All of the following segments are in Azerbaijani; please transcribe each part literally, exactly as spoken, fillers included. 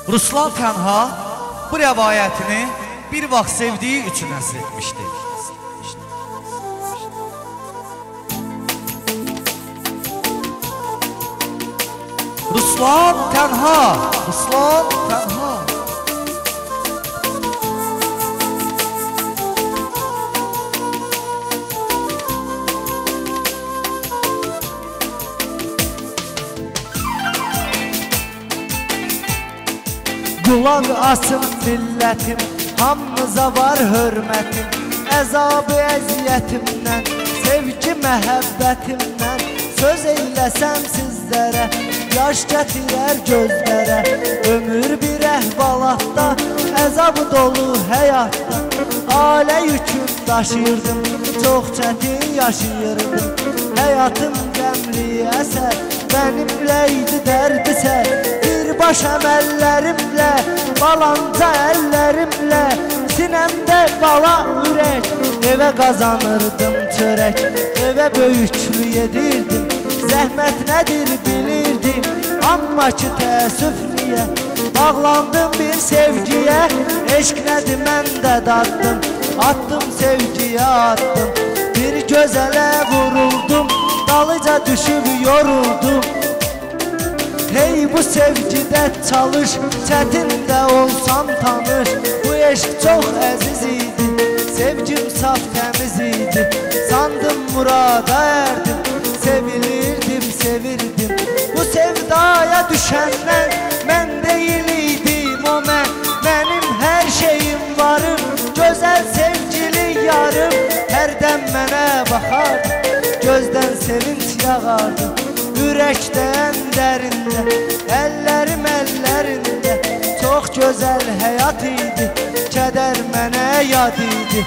Ruslan Tənha bu rəvayətini bir vaxt sevdiyi üçün əsr etmişdi. Ruslan Tənha, Ruslan Tənha. Qulaq asın millətim, hamımıza var hörmətim. Əzabı əziyyətimdən, sevgi məhəbbətimdən söz eyləsəm sizlərə, yaş gətirər gözlərə. Ömür bir əhvalatda, əzabı dolu həyatda alə yüküm daşıyırdım, çox çətin yaşayırdım. Həyatım qəmli əsər, mənimlə idi dərdi sər. Baş əməllərimlə, balanca əllərimlə, sinəmdə bala ürək, evə qazanırdım çörək, evə böyüklü yedirdim, zəhmət nədir bilirdim, amma ki təəssüf niyə, bağlandım bir sevgiyə, eşq nədir mən də daddım, attım sevgiyə attım, bir gözələ vuruldum, dalıca düşüb yoruldum. Hey bu sevgidə çalış, çətin də olsam tanış. Bu eşq çox əziz idi, sevgim saf təmiz idi. Sandım murada erdim, sevilirdim, sevirdim. Bu sevdaya düşəndən mən deyil idim o mən. Mənim hər şeyim varım, gözəl sevgili yarım. Hərdən mənə baxardı, gözdən sevinç yağardı. Ürəkdən dərində, əllərim əllərində, çox gözəl həyat idi, kədər mənə yad idi.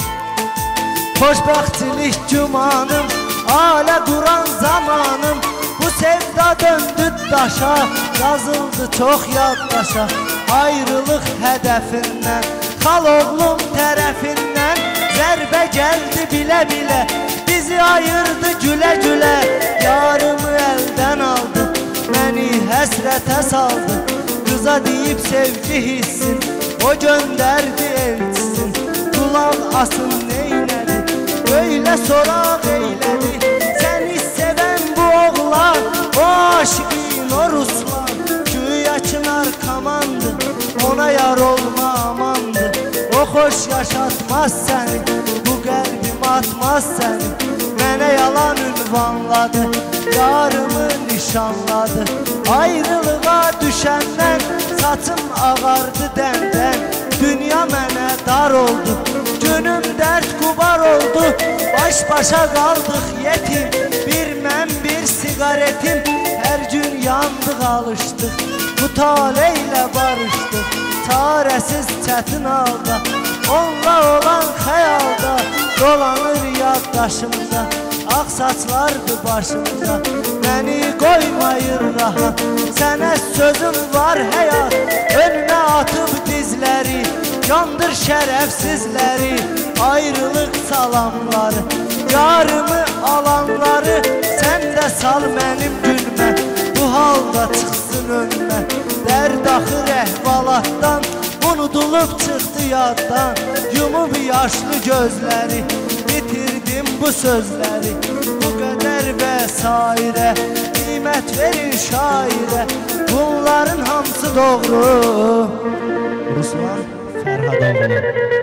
Xoşbəxtçilik gümanım, alə quran zamanım, bu sevda döndü daşa, yazıldı çox yaddaşa. Ayrılıq hədəfindən, xal oğlum tərəfindən, zərbə gəldi bilə-bilə, bizi ayırdı gülə-gülə. Yarımı əldən aldı, məni həsrətə saldı. Qıza deyib sevgi hissin, o göndərdi elçisin. Qulaq asın neynədi, böyle soraq eylədi. Səni sevən bu oğlan, o aşiqin, o Ruslan. Güya ki narkomandı, ona yar olma amandı. O xoş yaşatmaz səni, bu qəlbim atmaz səni. Mənə yalan ünvanladı, yarımı nişanladı. Ayrılığa düşəndən saçım ağardı dəndən. Dünya mənə dar oldu, günüm dərd qubar oldu. Baş başa qaldıq yetim, bir mən bir sigaretim. Hər gün yandıq alışdıq, bu taleylə barışdıq. Çarəsiz çətin halda, onunla olan xəyalda dolanır yaddaşımda, ağ saçlardı başımda. Məni qoymayır rahat, sənə sözüm var həyat. Önümə atıb dizləri, yandır şərəfsizləri. Ayrılıq salamları, yarımı alanları, sən də sal mənim günmə, bu halda çıxsın önmə. Dərd axır əhvalatdan, unudulub çıxdı yaddan. Yumub yaşlı gözləri, bitirdim bu sözləri. Bu qədər və sairə, qiymət verin şairə. Bunların hamısı doğru. Ruslan Fərhadoğlu.